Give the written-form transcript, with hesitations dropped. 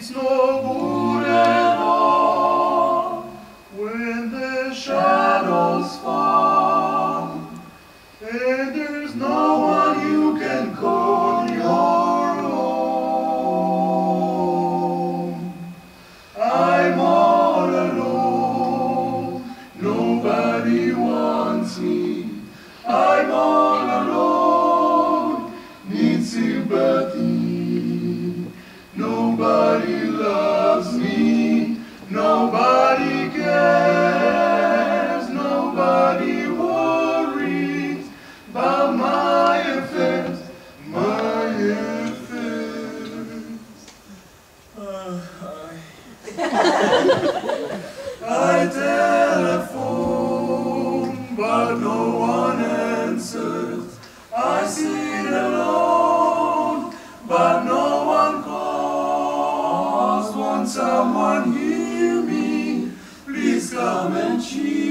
it's no good at all when the shadows fall and there's no one you can call your own. I'm all alone, nobody wants me. I'm all alone, need sympathy. Nobody loves me, nobody cares, nobody worries about my affairs, my affairs. I telephone, but no one answers. I sit alone, but no one calls. Won't someone hear me? Please come and cheer